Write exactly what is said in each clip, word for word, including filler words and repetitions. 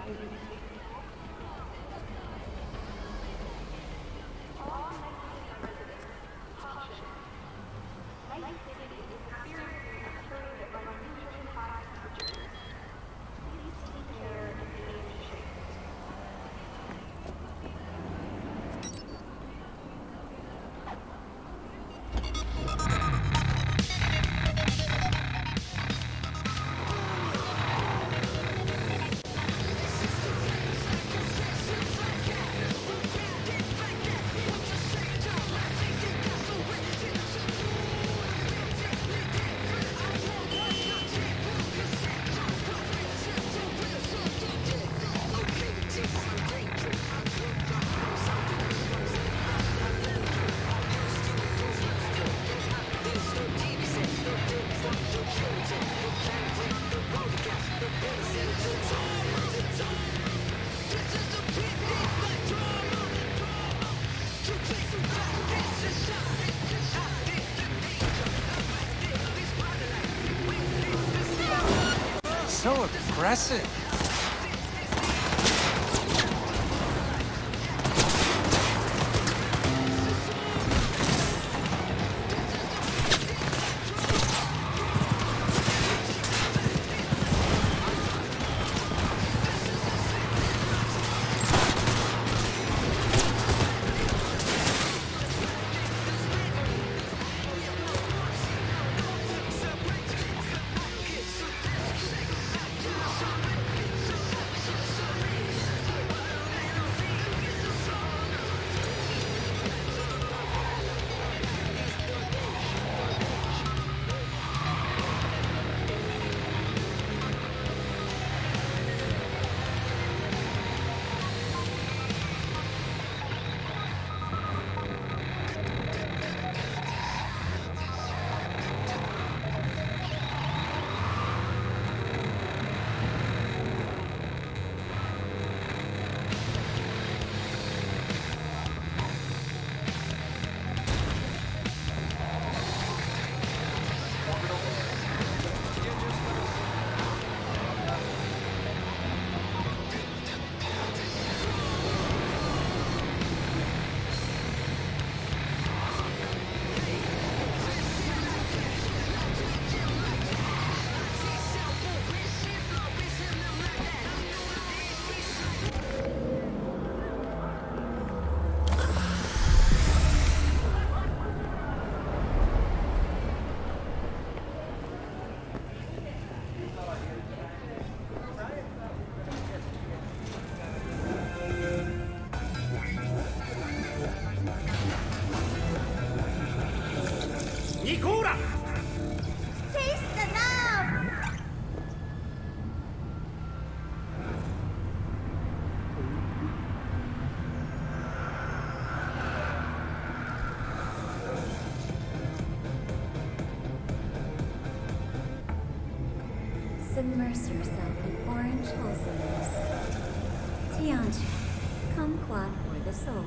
So aggressive. Immerse yourself in orange wholesomeness. Tianchi, kumquat for the soul.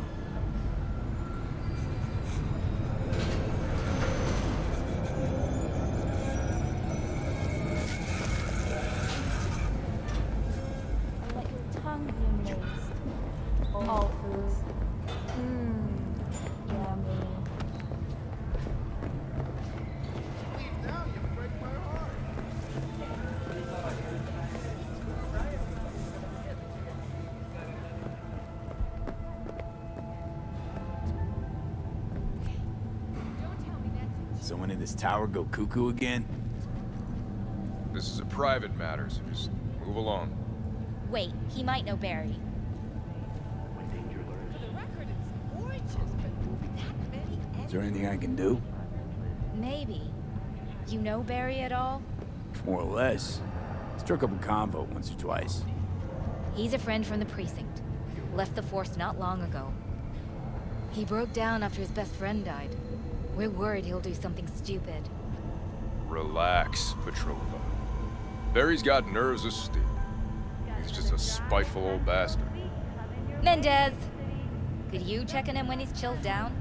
Let your tongue be amazed. All foods. Mmm, yummy. Someone in this tower go cuckoo again? This is a private matter, so just move along. Wait, he might know Barry. Is there anything I can do? Maybe. You know Barry at all? More or less. Struck up a convo once or twice. He's a friend from the precinct. Left the force not long ago. He broke down after his best friend died. We're worried he'll do something stupid. Relax, Petrova. Barry's got nerves of steel. He's just a spiteful old bastard. Mendez! Could you check on him when he's chilled down?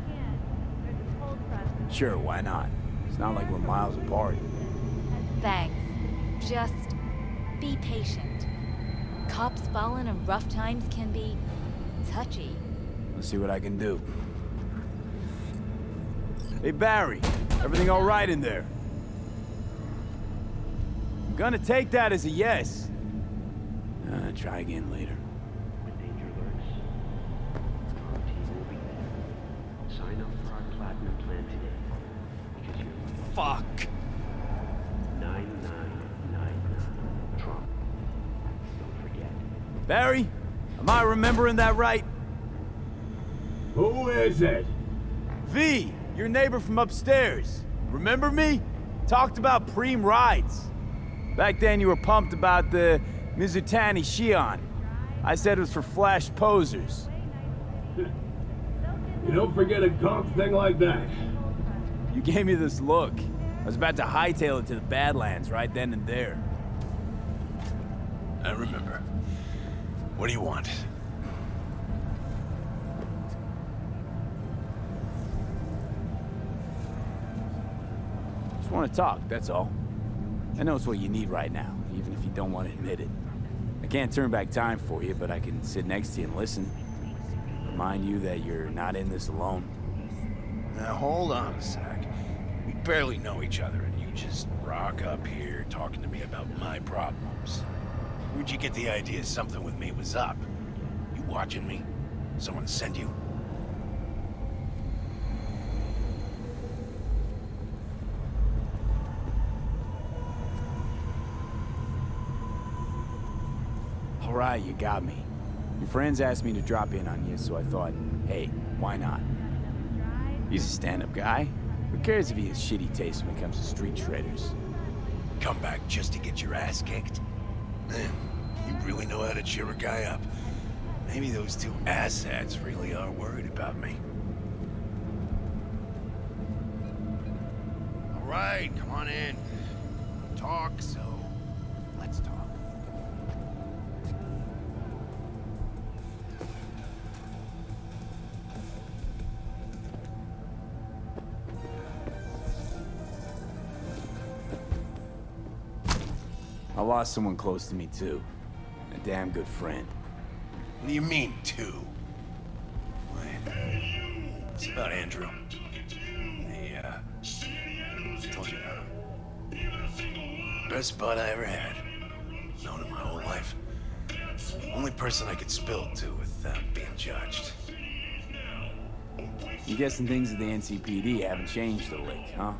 Sure, why not? It's not like we're miles apart. Thanks. Just be patient. Cops falling in rough times can be touchy. Let's see what I can do. Hey, Barry. Everything all right in there? I'm gonna take that as a yes. Uh, try again later. When danger lurks, our team will be there. Sign up for our platinum plan today, because you're Fuck. nine nine nine nine Trump. Don't forget. Barry, am I remembering that right? Who is it? V, your neighbor from upstairs. Remember me? Talked about Preem rides. Back then you were pumped about the Mizutani Shion. I said it was for flash posers. You don't forget a gawk thing like that. You gave me this look. I was about to hightail it to the Badlands right then and there. I remember. What do you want? Just want to talk, that's all. I know it's what you need right now, even if you don't want to admit it. I can't turn back time for you, but I can sit next to you and listen. Remind you that you're not in this alone. Now hold on a sec. We barely know each other, and you just rock up here talking to me about my problems. Where'd you get the idea something with me was up? You watching me? Someone send you? All right, you got me. Your friends asked me to drop in on you, so I thought, hey, why not? He's a stand-up guy. Who cares if he has shitty taste when it comes to street shredders? Come back just to get your ass kicked? Man, you really know how to cheer a guy up. Maybe those two asshats really are worried about me. All right, come on in. Talk, so let's talk. I lost someone close to me, too. A damn good friend. What do you mean, two? Wait. It's about Andrew. Hey, uh... told you about him. Best bud I ever had. Known him my whole life. Only person I could spill to without being judged. I'm guessing things at the N C P D haven't changed a lick, huh?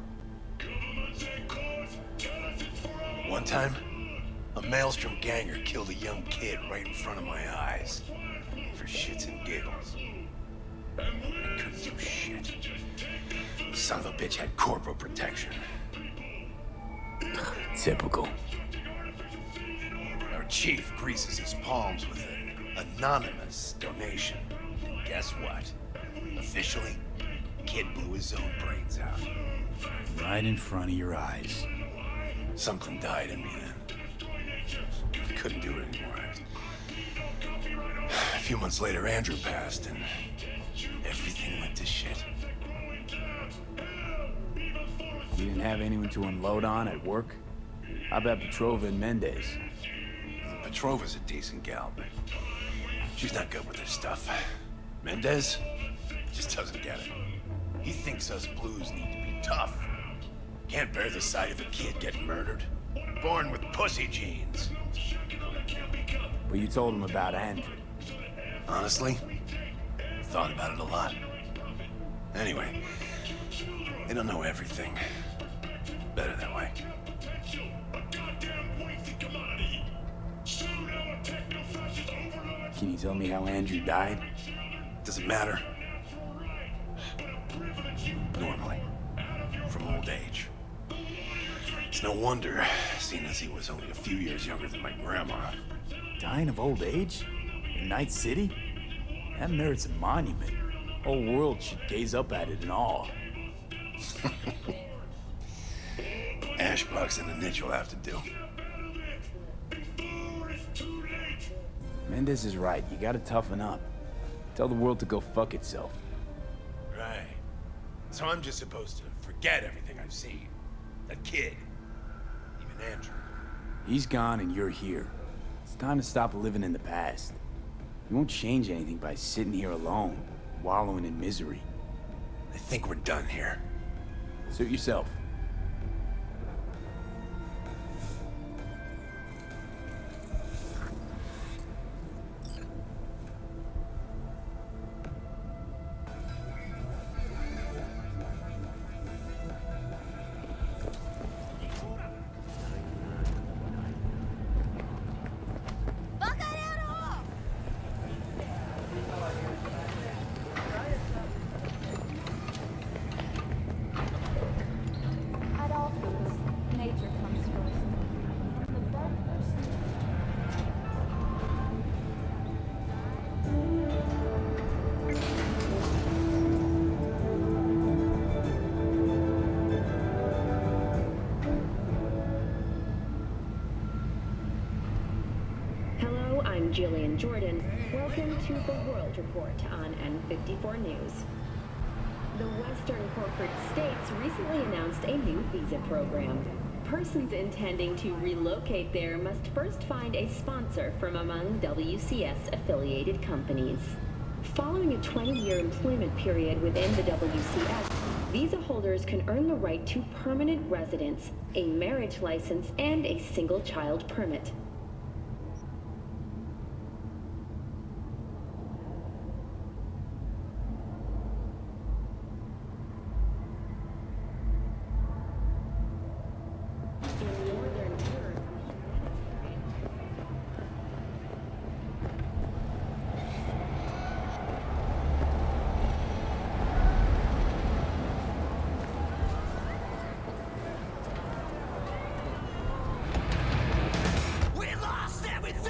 One time, a Maelstrom ganger killed a young kid right in front of my eyes. For shits and giggles. I couldn't do shit. Son of a bitch had corporal protection. Typical. Our chief greases his palms with an anonymous donation. And guess what? Officially, kid blew his own brains out. Right in front of your eyes. Something died in me then. I couldn't do it anymore. A few months later, Andrew passed, and everything went to shit. You didn't have anyone to unload on at work? How about Petrova and Mendez? Petrova's a decent gal, but she's not good with her stuff. Mendez just doesn't get it. He thinks us blues need to be tough. Can't bear the sight of a kid getting murdered. Born with pussy genes. But you told him about Andrew. Honestly, thought about it a lot. Anyway, they don't know everything. Better that way. Can you tell me how Andrew died? Doesn't matter. Normally. From old age. It's no wonder, seeing as he was only a few years younger than my grandma. Dying of old age? In Night City? That merits a monument. Whole world should gaze up at it in awe. Ashbox and the niche will have to do. Mendez is right. You gotta toughen up. Tell the world to go fuck itself. Right. So I'm just supposed to forget everything I've seen. That kid. Even Andrew. He's gone and you're here. It's time to stop living in the past. You won't change anything by sitting here alone, wallowing in misery. I think we're done here. Suit yourself. At all foods, nature comes first. From the very first. Hello, I'm Jillian Jordan. Welcome to the World Report on N fifty-four News. The Western corporate states recently announced a new visa program. Persons intending to relocate there must first find a sponsor from among W C S-affiliated companies. Following a twenty-year employment period within the W C S, visa holders can earn the right to permanent residence, a marriage license, and a single-child permit. In northern Europe, We lost everything!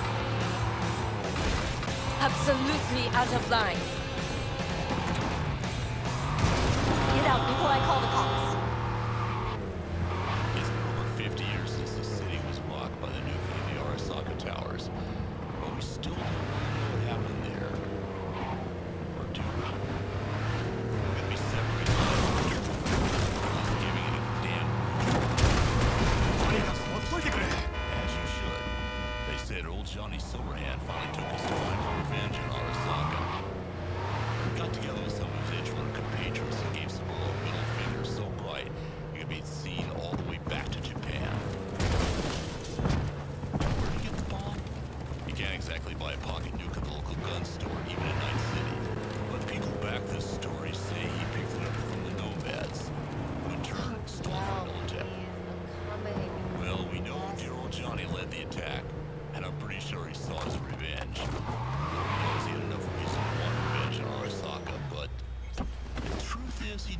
Absolutely out of line.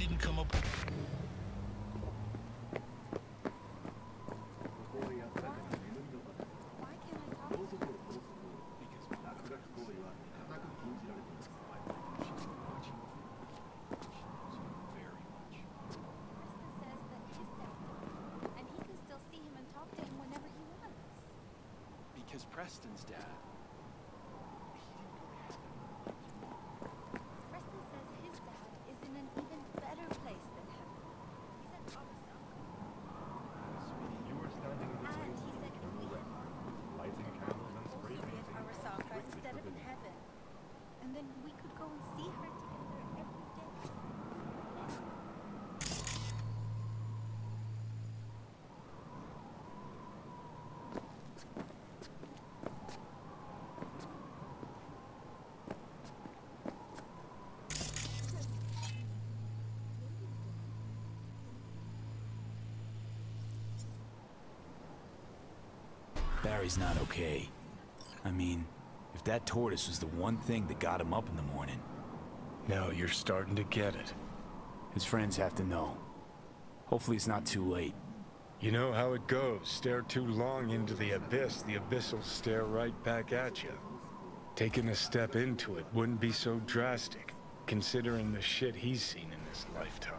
didn't come up. Because Preston's dad. Preston says his dad is in an even better place than heaven. He's at Arasaka. Sweetie, you were standing in the And wings he of said the if we blue had lamp, more, lighting candles and also spray be at painting. Arasaka strictly instead of in forbidden. heaven. And then we could go and see her together every day. Barry's not okay. I mean, if that tortoise was the one thing that got him up in the morning. Now you're starting to get it. His friends have to know. Hopefully it's not too late. You know how it goes. Stare too long into the abyss, the abyss will stare right back at you. Taking a step into it wouldn't be so drastic, considering the shit he's seen in his lifetime.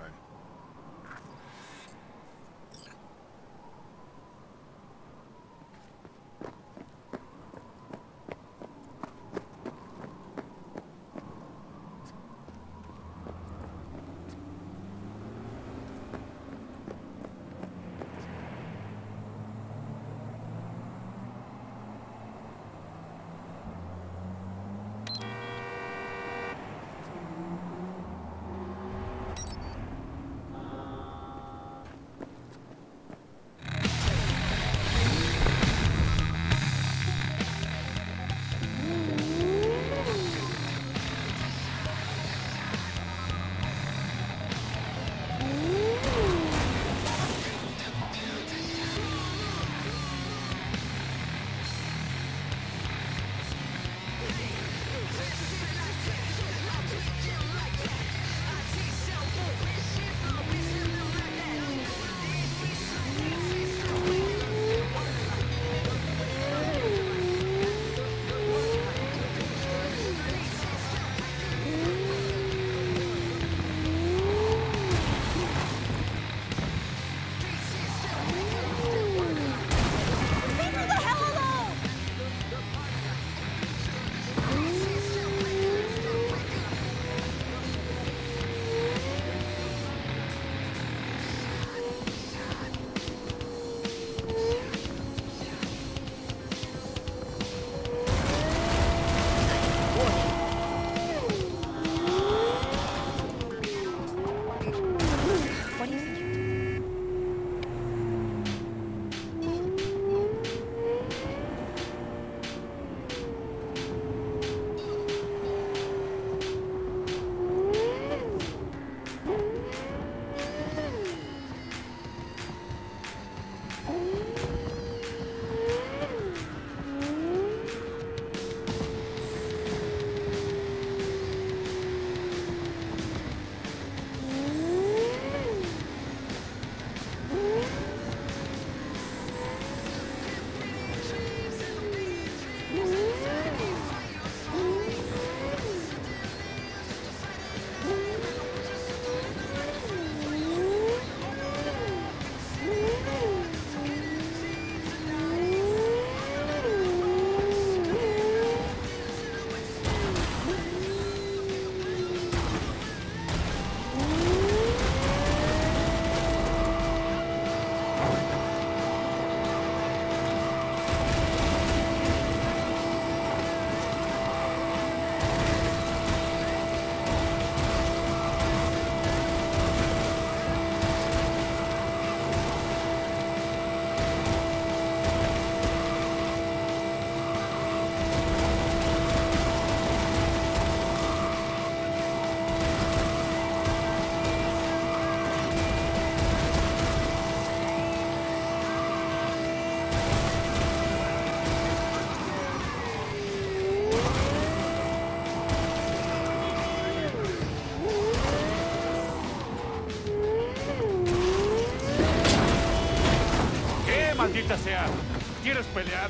Maldita sea. ¿Quieres pelear?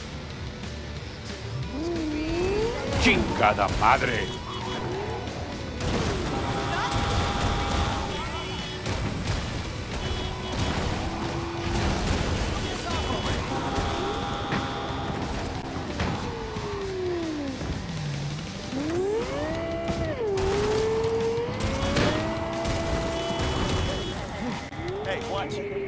¡Chingada madre! Hey, watch it.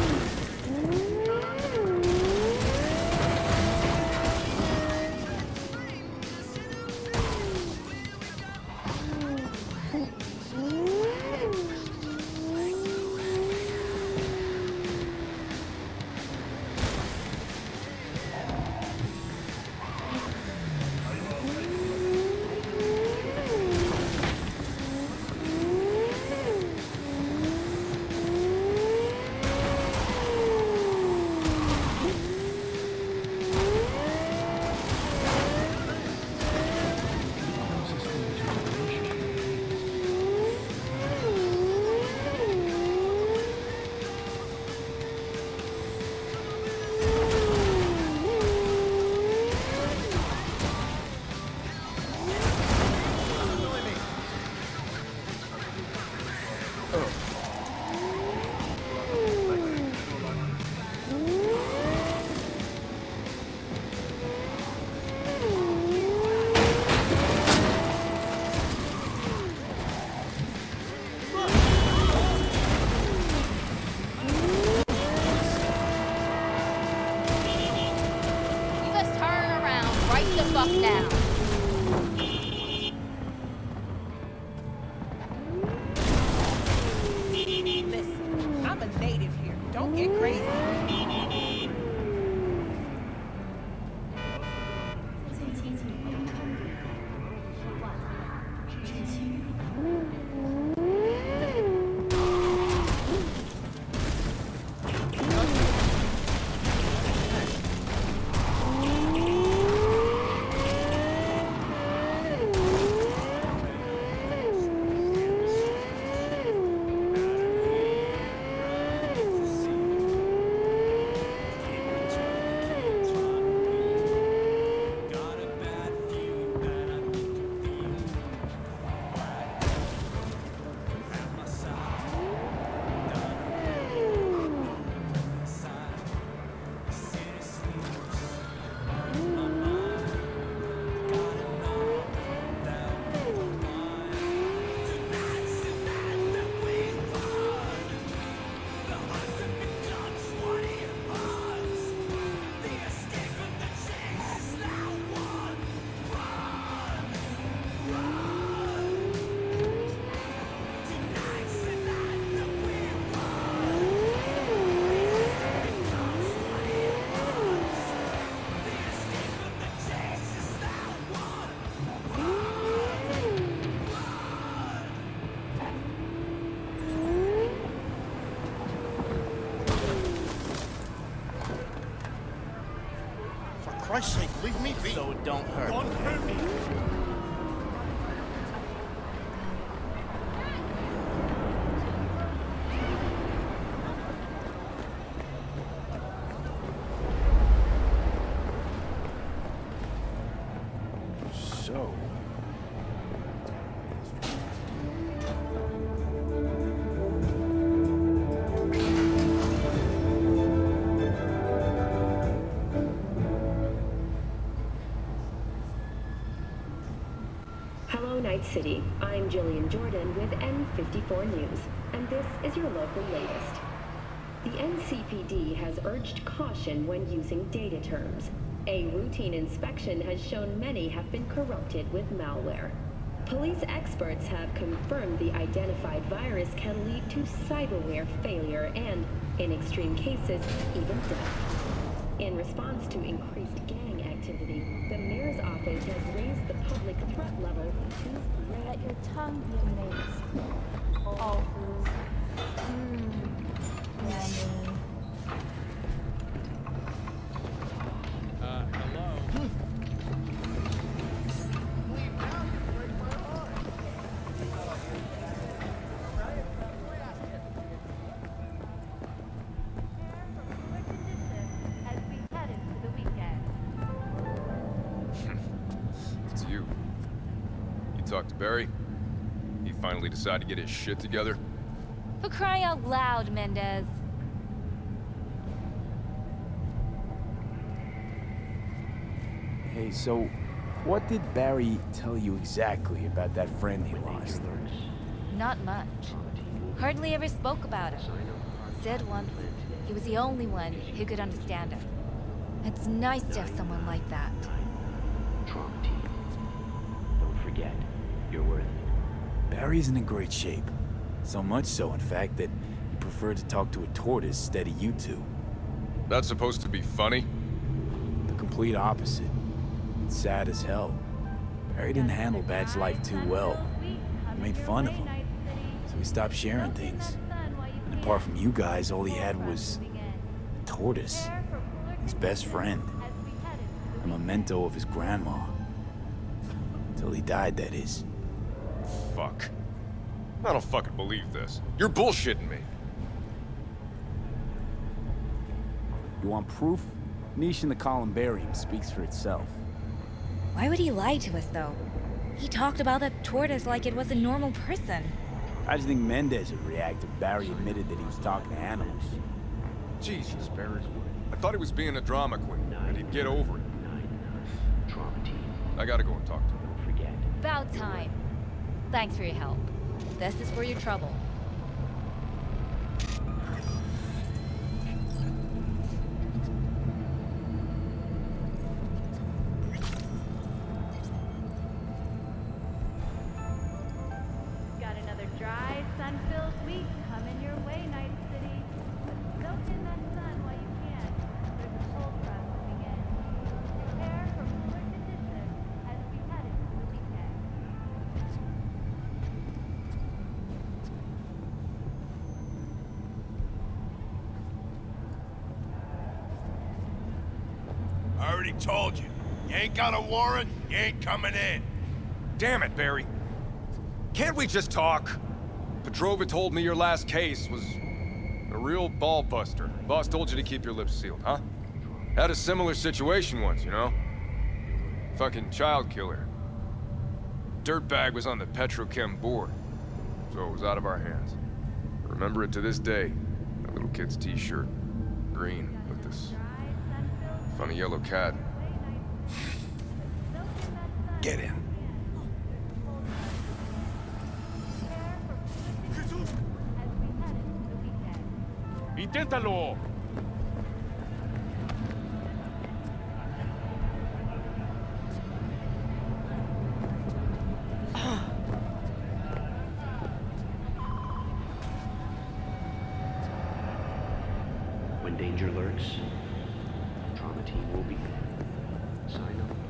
Now. Listen, I'm a native here. Don't get crazy. For Christ's sake, leave me be. So it don't hurt. Don't hurt me. So. Hello, Night City. I'm Jillian Jordan with N fifty-four News, and this is your local latest. The N C P D has urged caution when using data terms. A routine inspection has shown many have been corrupted with malware. Police experts have confirmed the identified virus can lead to cyberware failure and, in extreme cases, even death. In response to increased gang activity, the mayor's office has raised the public threat level to... Let your tongue be amazed. All foods. Mmm. Yummy. Uh, hello? talk to Barry? He finally decided to get his shit together? For crying out loud, Mendez. Hey, so what did Barry tell you exactly about that friend he lost? Not much. Hardly ever spoke about him. Said once he was the only one who could understand him. It's nice to have someone like that. Trauma team. Don't forget, you're worth it. Barry's in great shape. So much so, in fact, that he preferred to talk to a tortoise instead of you two. That's supposed to be funny? The complete opposite. It's sad as hell. Barry didn't handle Bad's life too well. He made fun of him. So he stopped sharing things. And apart from you guys, all he had was a tortoise. His best friend. A memento of his grandma. Until he died, that is. Fuck. I don't fucking believe this. You're bullshitting me. You want proof? Niche in the Columbarium speaks for itself. Why would he lie to us, though? He talked about that tortoise like it was a normal person. How do you think Mendez would react if Barry admitted that he was talking to animals? Jesus, Barry. I thought he was being a drama queen, and he'd get over it. Trauma team. I gotta go and talk to him. Don't forget. About time. Thanks for your help. This is for your trouble. Got another dry, sun-filled week coming your way, Night City. But soak in that sun while you can. There's a cold front moving in. Prepare for cooler conditions as we head into the weekend. I already told you. You ain't got a warrant, you ain't coming in. Damn it, Barry. Can't we just talk? Petrova told me your last case was a real ball buster. Boss told you to keep your lips sealed, huh? Had a similar situation once, you know? Fucking child killer. Dirtbag was on the Petrochem board, so it was out of our hands. I remember it to this day. That little kid's t-shirt. Green, with this funny yellow cat. Get in. Inténtalo. When danger lurks, trauma team will be there. Sign up.